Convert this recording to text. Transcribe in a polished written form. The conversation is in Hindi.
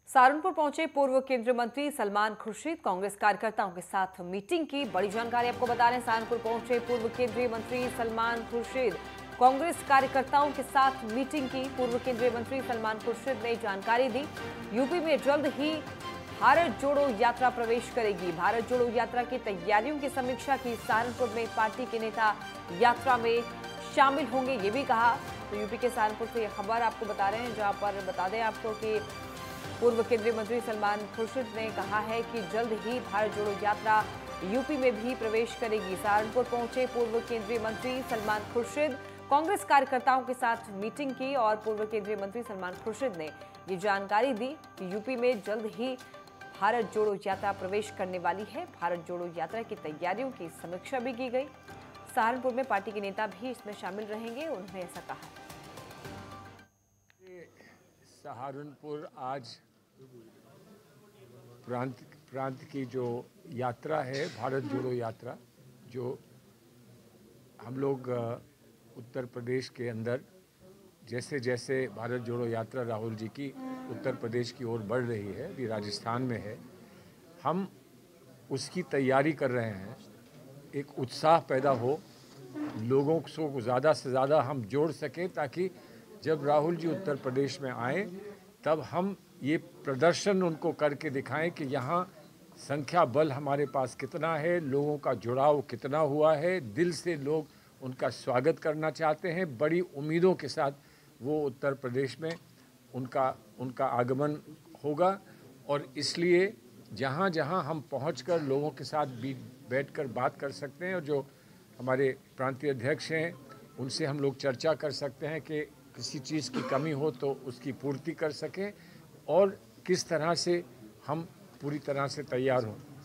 सहारनपुर पहुंचे पूर्व केंद्रीय मंत्री सलमान खुर्शीद। कांग्रेस कार्यकर्ताओं के साथ मीटिंग की। बड़ी जानकारी आपको बता रहे हैं, सहारनपुर पहुंचे पूर्व केंद्रीय मंत्री सलमान खुर्शीद। कांग्रेस कार्यकर्ताओं के साथ मीटिंग की। पूर्व केंद्रीय मंत्री सलमान खुर्शीद ने जानकारी दी, यूपी में जल्द ही भारत जोड़ो यात्रा प्रवेश करेगी। भारत जोड़ो यात्रा की तैयारियों की समीक्षा की। सहारनपुर में पार्टी के नेता यात्रा में शामिल होंगे, ये भी कहा। तो यूपी के सहारनपुर से यह खबर आपको बता रहे हैं, जहां पर बता दें आपको कि पूर्व केंद्रीय मंत्री सलमान खुर्शीद ने कहा है कि जल्द ही भारत जोड़ो यात्रा यूपी में भी प्रवेश करेगी। सहारनपुर पहुंचे पूर्व केंद्रीय मंत्री सलमान खुर्शीद। कांग्रेस कार्यकर्ताओं के साथ मीटिंग की और पूर्व केंद्रीय मंत्री सलमान खुर्शीद ने ये जानकारी दी कि यूपी में जल्द ही भारत जोड़ो यात्रा प्रवेश करने वाली है। भारत जोड़ो यात्रा की तैयारियों की समीक्षा भी की गई। सहारनपुर में पार्टी के नेता भी इसमें शामिल रहेंगे, उन्होंने ऐसा कहा। सहारनपुर आज प्रांत की जो यात्रा है, भारत जोड़ो यात्रा, जो हम लोग उत्तर प्रदेश के अंदर जैसे जैसे भारत जोड़ो यात्रा राहुल जी की उत्तर प्रदेश की ओर बढ़ रही है, अभी राजस्थान में है, हम उसकी तैयारी कर रहे हैं। एक उत्साह पैदा हो, लोगों को ज़्यादा से ज़्यादा हम जोड़ सकें, ताकि जब राहुल जी उत्तर प्रदेश में आए तब हम ये प्रदर्शन उनको करके दिखाएं कि यहाँ संख्या बल हमारे पास कितना है, लोगों का जुड़ाव कितना हुआ है, दिल से लोग उनका स्वागत करना चाहते हैं। बड़ी उम्मीदों के साथ वो उत्तर प्रदेश में उनका आगमन होगा। और इसलिए जहाँ जहाँ हम पहुंचकर लोगों के साथ बैठकर बात कर सकते हैं, और जो हमारे प्रांतीय अध्यक्ष हैं उनसे हम लोग चर्चा कर सकते हैं कि किसी चीज़ की कमी हो तो उसकी पूर्ति कर सकें, और किस तरह से हम पूरी तरह से तैयार हों।